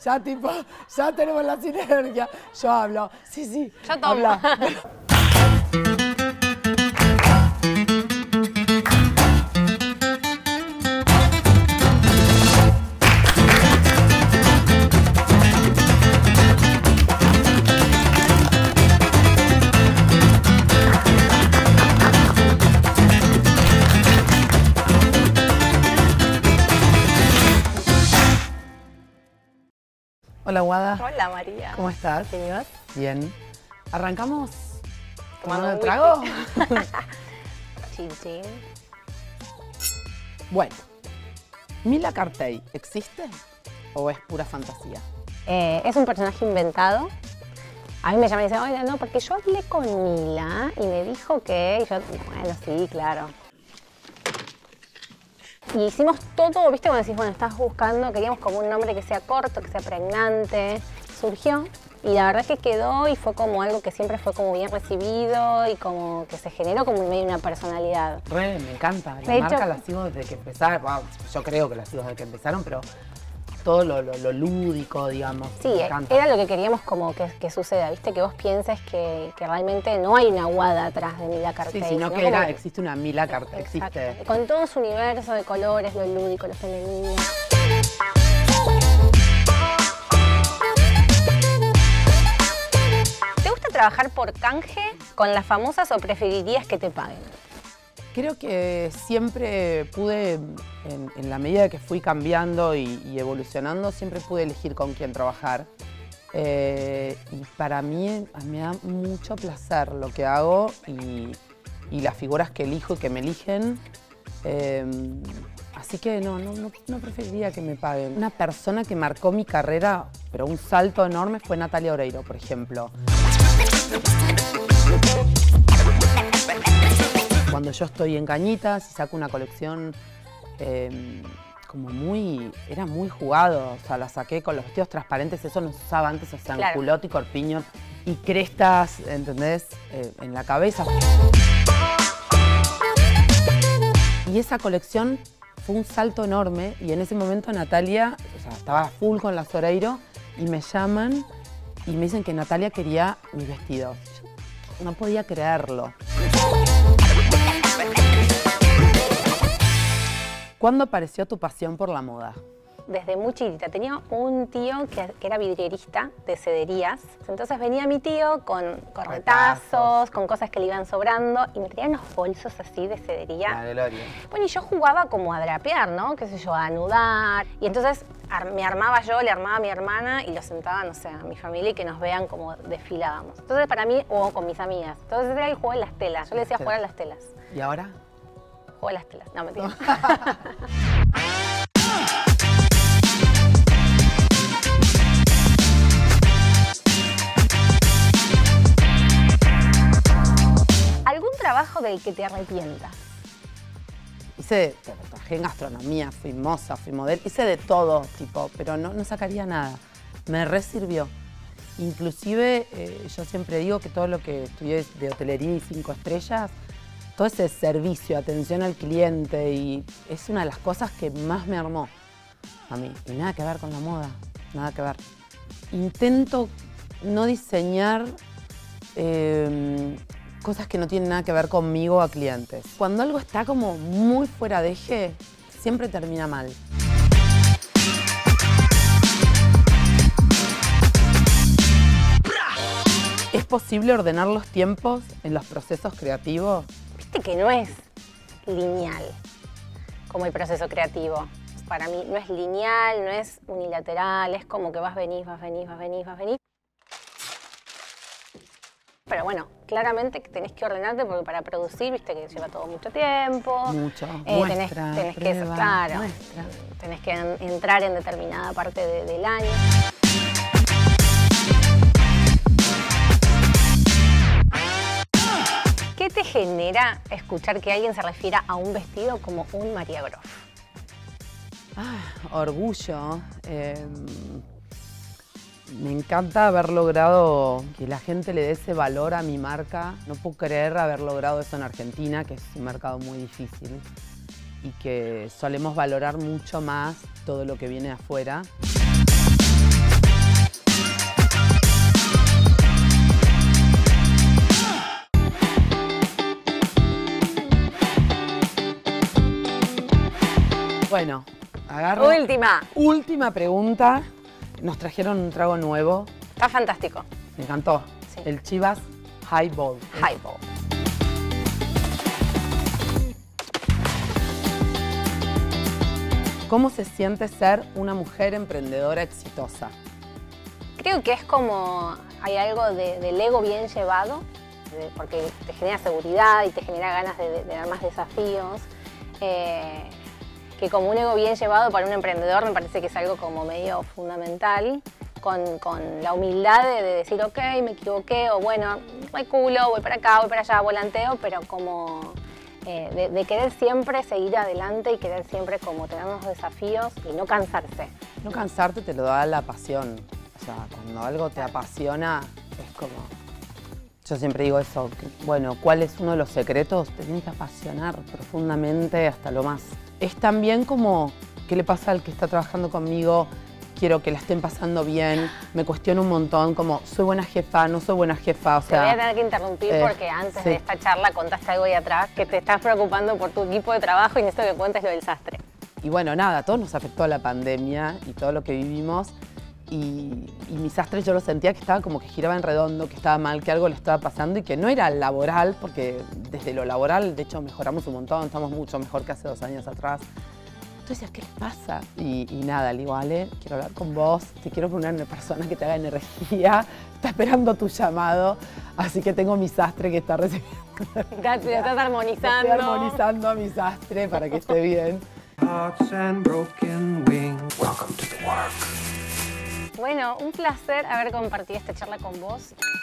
ya tipo, ya tenemos la sinergia. Yo hablo, sí, Yo tomo. habla. Hola, Guada. Hola, María. ¿Cómo estás? ¿Bien? Bien. ¿Arrancamos? Tomando ¿Tomando el un trago? Chin, chin. Bueno, ¿Mila Cartey existe o es pura fantasía? Es un personaje inventado. A mí me llaman y dicen, oye, no, porque yo hablé con Mila y me dijo que... Y yo, bueno, sí, claro. Y hicimos todo, ¿viste? Cuando decís, bueno, estás buscando, queríamos como un nombre que sea corto, que sea pregnante. Surgió y la verdad es que quedó y fue como algo que siempre fue como bien recibido y como que se generó como medio una personalidad. Me encanta. La De marca hecho, la sigo desde que empezaron. Bueno, yo creo que la sigo desde que empezaron, pero todo lo lúdico, digamos. sí, me encanta. era lo que queríamos como que suceda, ¿viste? Que vos pienses que realmente no hay una Guada atrás de Mila Cartey. Sí, sino que como existe una Mila Cartey. Exacto. Existe. Con todo su universo de colores, lo lúdico, lo femenino. ¿Te gusta trabajar por canje con las famosas o preferirías que te paguen? Creo que siempre pude, en la medida que fui cambiando y evolucionando, siempre pude elegir con quién trabajar. Y para mí me da mucho placer lo que hago y las figuras que elijo y que me eligen. Así que no preferiría que me paguen. Una persona que marcó mi carrera, pero un salto enorme, fue Natalia Oreiro, por ejemplo. Cuando yo estoy en Cañitas y saco una colección era muy jugado, o sea, la saqué con los vestidos transparentes, eso no se usaba antes, o sea, Claro. culote y corpiño y crestas, ¿entendés? En la cabeza. Y esa colección fue un salto enorme y en ese momento Natalia, o sea, estaba full con las Oreiro y me llaman y me dicen que Natalia quería mis vestidos. Yo no podía creerlo. ¿Cuándo apareció tu pasión por la moda? Desde muy chiquita. Tenía un tío que era vidrierista de sederías. Entonces venía mi tío con retazos, con cosas que le iban sobrando y me traía unos bolsos así de sedería. La Gloria. Bueno, y yo jugaba como a drapear, ¿no? Qué sé yo, a anudar. Y entonces me armaba yo, le armaba a mi hermana y lo sentaba, no sé, a mi familia y que nos vean como desfilábamos. Entonces para mí, o con mis amigas. Entonces era el juego de las telas. Yo le decía jugar a las telas. ¿Y ahora? Juego a las telas. No, mentira. ¿Algún trabajo del que te arrepientas? Trabajé en gastronomía, fui moza, fui modelo, hice de todo, tipo, pero no sacaría nada. Me resirvió. Inclusive, yo siempre digo que todo lo que estudié de hotelería y 5 estrellas, todo ese servicio, atención al cliente, y es una de las cosas que más me armó a mí. Y nada que ver con la moda, nada que ver. Intento no diseñar cosas que no tienen nada que ver conmigo a clientes. Cuando algo está como muy fuera de eje, siempre termina mal. ¿Es posible ordenar los tiempos en los procesos creativos? Viste que no es lineal como el proceso creativo. Para mí no es lineal, no es unilateral, es como que venís. Pero bueno, claramente que tenés que ordenarte porque para producir, viste que lleva todo mucho tiempo. Mucho. Tenés que, Prueba, claro, muestra. tenés que entrar en determinada parte del año. ¿Qué te genera escuchar que alguien se refiera a un vestido como un María Groff? Orgullo. Me encanta haber logrado que la gente le dé ese valor a mi marca. No puedo creer haber logrado eso en Argentina, que es un mercado muy difícil y que solemos valorar mucho más todo lo que viene de afuera. Bueno, agarro. Última pregunta. Nos trajeron un trago nuevo. Está fantástico. Me encantó. Sí. El Chivas Highball. Highball. ¿Cómo se siente ser una mujer emprendedora exitosa? Creo que es como, hay algo del ego bien llevado, porque te genera seguridad y te genera ganas de dar más desafíos. Que como un ego bien llevado para un emprendedor me parece que es algo como medio fundamental, con la humildad de decir, ok, me equivoqué, o bueno, no hay culo, voy para acá, voy para allá, volanteo, pero como de querer siempre seguir adelante y querer siempre como tener unos desafíos y no cansarse. No cansarte te lo da la pasión. O sea, cuando algo te apasiona, es como... Yo siempre digo eso, que, bueno, ¿cuál es uno de los secretos? Te tiene que apasionar profundamente hasta lo más. Es también como, ¿qué le pasa al que está trabajando conmigo? Quiero que la estén pasando bien, me cuestiono un montón, como, ¿soy buena jefa? ¿No soy buena jefa? O sea, te voy a tener que interrumpir porque antes de esta charla contaste algo ahí atrás, que te estás preocupando por tu equipo de trabajo y necesito que cuentes lo del sastre. Y bueno, nada, a todos nos afectó la pandemia y todo lo que vivimos. Y mi sastre yo lo sentía que estaba como que giraba en redondo, que estaba mal, que algo le estaba pasando y que no era laboral, porque desde lo laboral, de hecho, mejoramos un montón, estamos mucho mejor que hace 2 años atrás. Entonces, ¿qué les pasa? Y nada, le digo, Ale, quiero hablar con vos, te quiero poner una persona que te haga energía, está esperando tu llamado, así que tengo mi sastre que está recibiendo. Te estás armonizando. Estoy armonizando a mi sastre para que esté bien. Bueno, un placer haber compartido esta charla con vos.